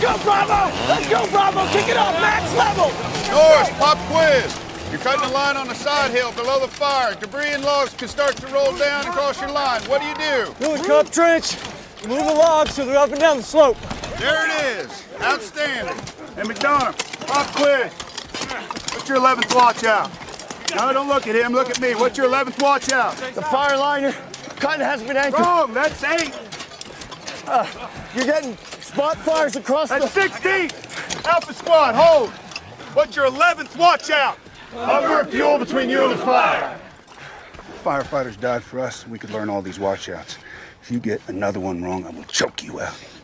go, Bravo! Let's go, Bravo! Kick it off, max level! Norris, pop quiz. You're cutting a line on the side hill below the fire. Debris and logs can start to roll down across your line. What do? Doing cup trench. Move the logs so they're up and down the slope. There it is. Outstanding. And McDonough, pop quiz. What's your 11th watch out? No, don't look at him. Look at me. What's your 11th watch out? The fire liner kind of has been anchored. Wrong. That's 8. You're getting spot fires across That's 16. Alpha squad, hold. What's your 11th watch out? Hover and fuel between you and the fire. Firefighters died for us. We could learn all these watchouts. If you get another one wrong, I will choke you out.